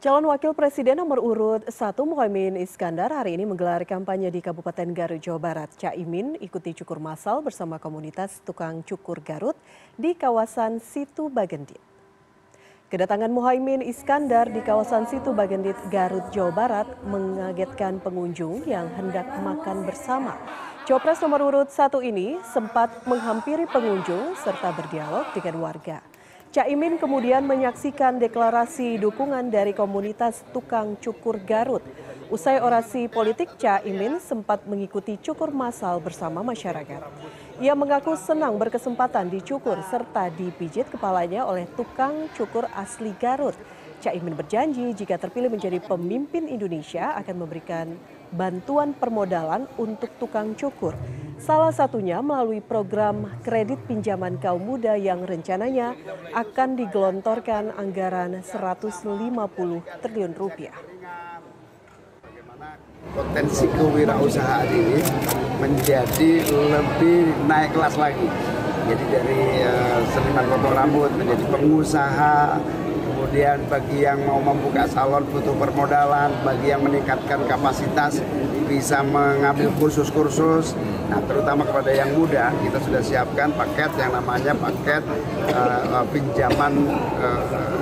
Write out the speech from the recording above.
Calon Wakil Presiden nomor urut 1 Muhaimin Iskandar hari ini menggelar kampanye di Kabupaten Garut, Jawa Barat. Caimin ikuti cukur massal bersama komunitas tukang cukur Garut di kawasan Situ Bagendit. Kedatangan Muhaimin Iskandar di kawasan Situ Bagendit, Garut, Jawa Barat mengagetkan pengunjung yang hendak makan bersama. Cawapres nomor urut 1 ini sempat menghampiri pengunjung serta berdialog dengan warga. Caimin kemudian menyaksikan deklarasi dukungan dari komunitas tukang cukur Garut. Usai orasi politik, Caimin sempat mengikuti cukur massal bersama masyarakat. Ia mengaku senang berkesempatan dicukur serta dipijit kepalanya oleh tukang cukur asli Garut. Caimin berjanji jika terpilih menjadi pemimpin Indonesia akan memberikan bantuan permodalan untuk tukang cukur. Salah satunya melalui program kredit pinjaman kaum muda yang rencananya akan digelontorkan anggaran 150 triliun rupiah. Potensi kewirausahaan ini menjadi lebih naik kelas lagi. Jadi dari seniman potong rambut menjadi pengusaha. Kemudian bagi yang mau membuka salon butuh permodalan, bagi yang meningkatkan kapasitas bisa mengambil kursus-kursus. Nah, terutama kepada yang muda, kita sudah siapkan paket yang namanya paket pinjaman